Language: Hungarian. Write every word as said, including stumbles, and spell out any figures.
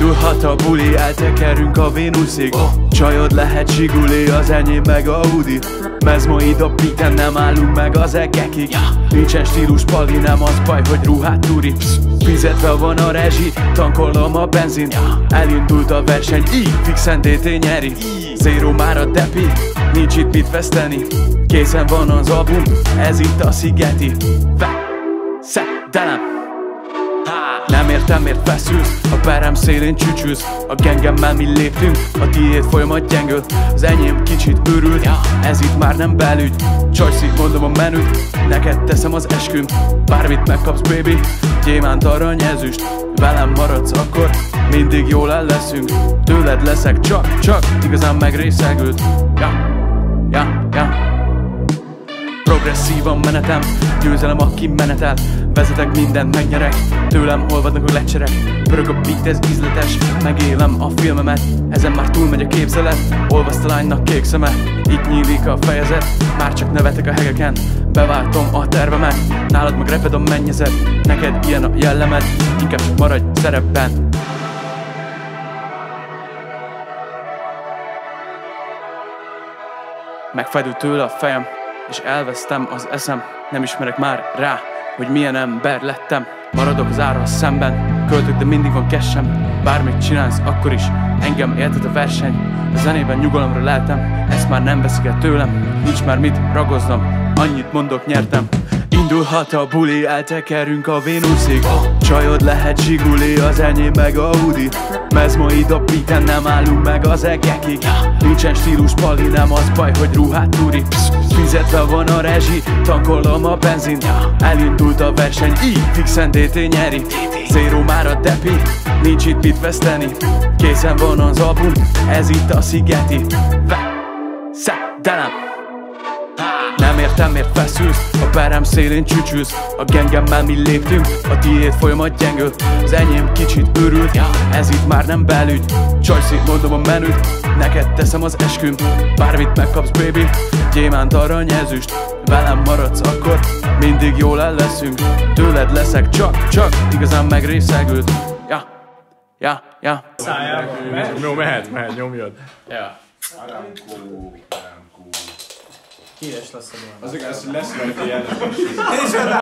Indulhat a buli, eltekerünk a Vénuszig. Csajod lehet zsiguli, az enyém meg a Audi. Mezmoid a beaten, nem állunk meg az egekig. Nincsen stílus pali, nem az baj, hogy ruhát turi. Fizetve van a rezsi, tankolom a benzin. Elindult a verseny, így fixen dé té nyeri. Zero már a depi, nincs itt mit veszteni. Készen van az album, ez itt a szigeti. Veszedelem. Nem értem, miért feszülsz, a perem szélén csücsülsz. A gengemmel mi léptünk, a tiéd folyamat gyengül. Az enyém kicsit őrült, ez itt már nem belügy. Csajszi, mondom a menüt, neked teszem az esküm. Bármit megkapsz, baby, gyémánt, arany, ezüst. Velem maradsz, akkor mindig jól el leszünk. Tőled leszek csak, csak igazán megrészegült. Ja, ja, ja. Progresszívan menetem, győzelem aki menetel. Vezetek, mindent megnyerek, tőlem olvadnak a lecserek. Pörög a beat, ez ízletes, megélem a filmemet. Ezen már túlmegy a képzelet, olvaszt a lánynak kék szeme. Itt nyílik a fejezet, már csak nevetek a hegeken. Beváltom a tervemet, nálad meg reped a mennyezet. Neked ilyen a jellemed, inkább csak maradj szerepben. Megfájdult tőle a fejem, és elvesztem az eszem. Nem ismerek már rá, hogy milyen ember lettem. Maradok az árral szemben, költök, de mindig van kessem. Bármit csinálsz, akkor is engem éltet a verseny. A zenében nyugalomra leltem, ezt már nem veszik el tőlem. Nincs már mit ragoznom, annyit mondok, nyertem. Indulhat a buli, eltekerünk a Vénuszig. Csajod lehet zsiguli, az enyém meg a Audi. Mezmoid a beaten, nem állunk meg az egekig. Nincsen stílus pali, nem az baj, hogy ruhát turi. Fizetve van a rezsi, tankolom a benzin. Elindult a verseny, így fixen dé té nyeri. Zero már a depi, nincs itt mit veszteni. Készen van az album, ez itt a szigeti. Veszedelem. Nem értem, miért feszülsz, a perem szélén csücsülsz. A gengemmel mi léptünk, a tiéd folyamat gyengül. Az enyém kicsit őrült, ez itt már nem belügy. Csajszi, mondom a menüt, neked teszem az esküm. Bármit megkapsz, baby, gyémánt, arany, ezüst. Velem maradsz, akkor mindig jól el leszünk. Tőled leszek csak, csak igazán megrészegült. Ja, ja, ja. Jó, mehet, mehet, nyomjad. Ja. Aramkó, Aramkó. Híres lesz a Az igaz, hogy lesz rajta jelentés.